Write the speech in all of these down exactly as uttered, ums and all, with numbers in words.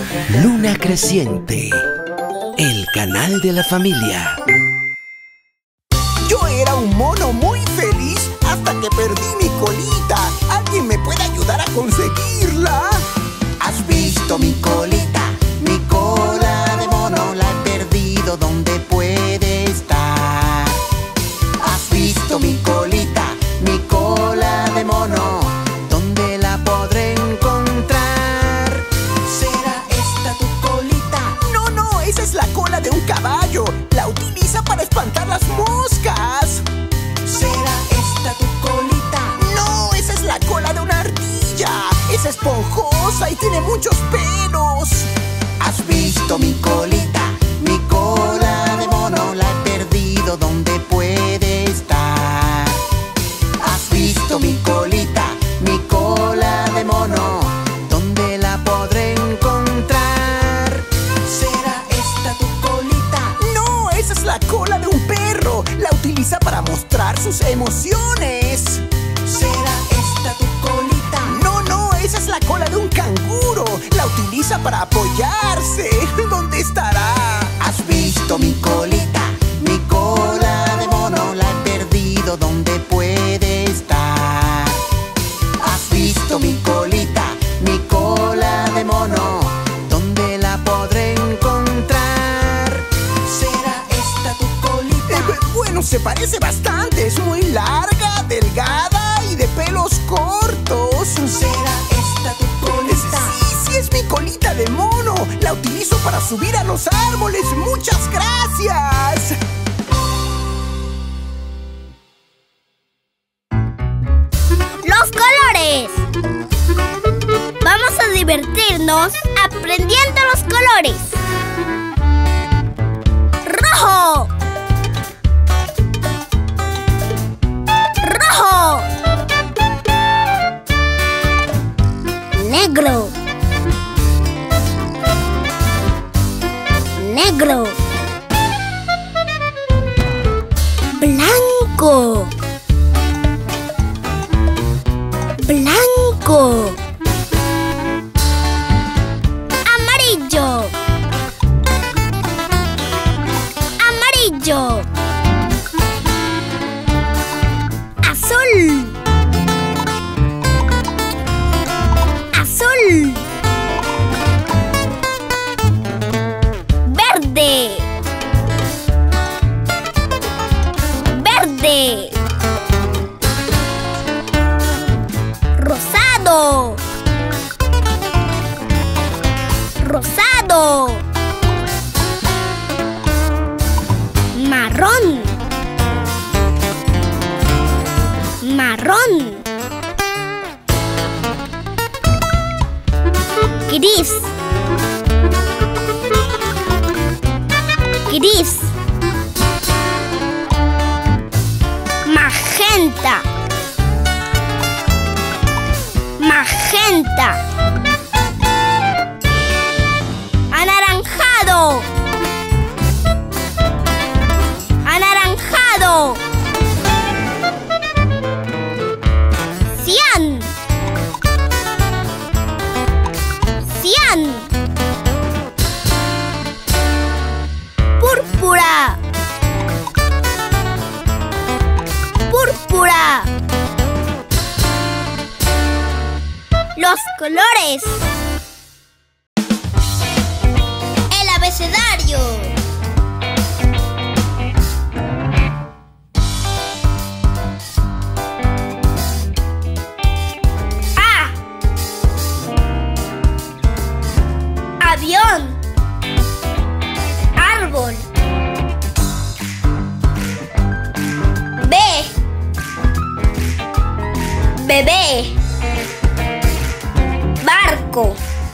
Luna Creciente, el canal de la familia. Yo era un mono muy feliz hasta que perdí mi colita. ¿Alguien me puede ayudar a conseguirla? ¿Has visto mi colita? Mi cola de mono la he perdido. ¿Dónde puede estar? ¿Has visto mi colita? Mi cola de mono. ¿Dónde la podré encontrar? ¿Será esta tu colita? No, no, esa es la cola de un caballo. La utiliza para espantar las moscas. ¿Será esta tu colita? No, esa es la cola de una ardilla. Es esponjosa y tiene muchos pelos. ¿Has visto mi colita? Mi cola de mono la he perdido. ¿Dónde puede estar? ¿Has visto mi colita? Mi cola de mono. ¿Dónde la podré encontrar? ¿Será esta tu colita? No, esa es la cola de un perro. La utiliza para mostrar sus emociones. ¿Será esta tu colita? No, no, esa es la cola de un canguro. La utiliza para apoyarse. ¿Dónde estará? ¿Has visto mi colita? Mi cola de mono la he perdido. ¿Dónde puede estar? ¿Has visto mi colita? Mi cola de mono. ¿Dónde la podré encontrar? ¿Será esta tu colita? Eh, bueno, se parece bastante. Es muy larga, delgada y de pelos cortos. ¿Será esta tu colita? Sí, sí, es mi colita de mono. La utilizo para subir a los árboles. ¡Muchas gracias! ¡Los colores! Vamos a divertirnos aprendiendo los colores. ¡Rojo! ¡Rojo! Negro. Negro. Blanco. Blanco. Amarillo. Amarillo. Azul. Azul. Verde. Verde. Rosado. Rosado. Marrón. Marrón. Gris. Gris. Magenta. Magenta. Anaranjado. Anaranjado. Cian. Cian. Púrpura. Púrpura. Los colores. El abecedario. A. Avión. Árbol. B. Bebé. Barco.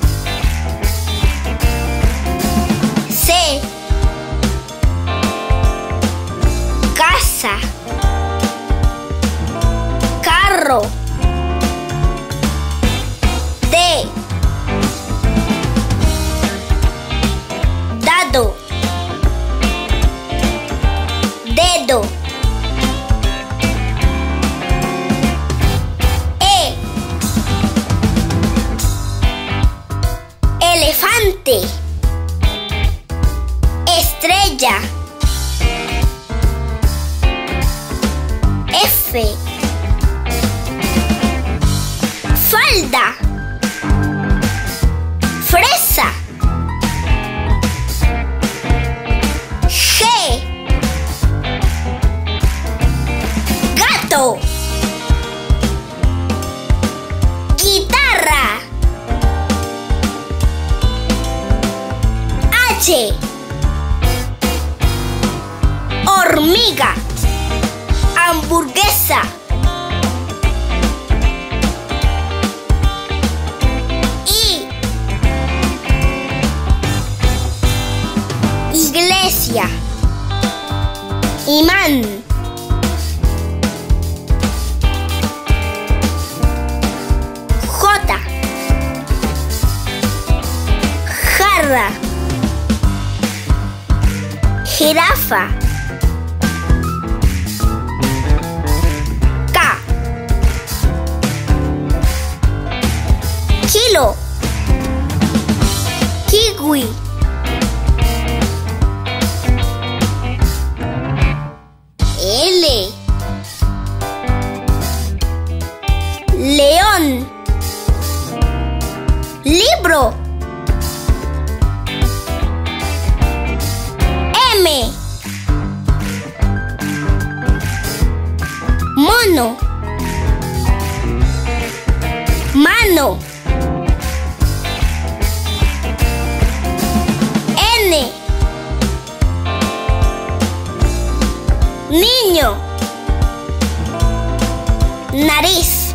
C. Casa. Carro. D. Dado. Dedo. E. Elefante. elefante. Estrella. F. Falda. Fresa. G. Gato. Guitarra. H. Hormiga. Hamburguesa. I. Iglesia. Imán. J. Jarra. Jirafa. K. Kilo. Kiwi. L. León. Libro. M. Mono. Mano. N. Niño. Nariz.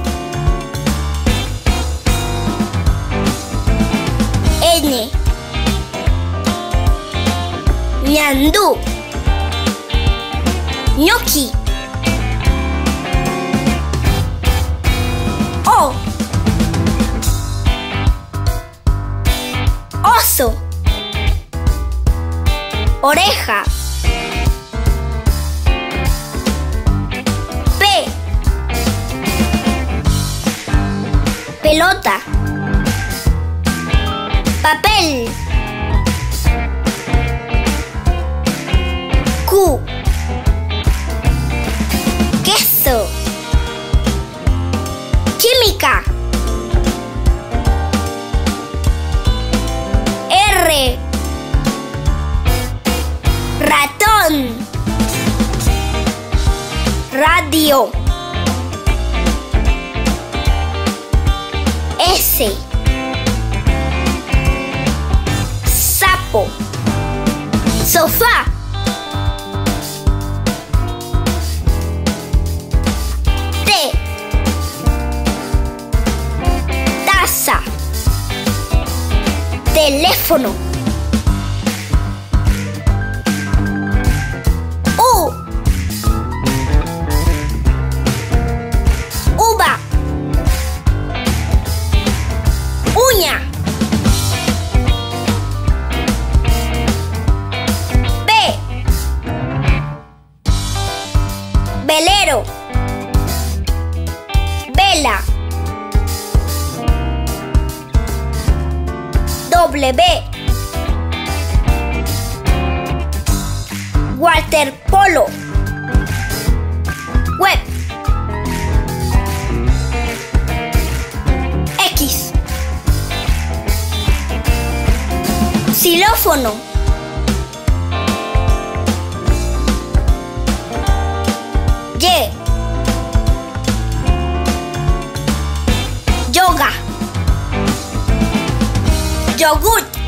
N. Ñandú. Ñoqui. O. Oso. Oreja. P. Pelota. Papel. Q. Queso. Química. R. Ratón. Radio. S. Sapo. Sofá. T. Taza. Teléfono. U. Uva. Uña. B. Velero. Vela. W. Waterpolo. Web. X. Xilófono. Y. Yoga. Yogur.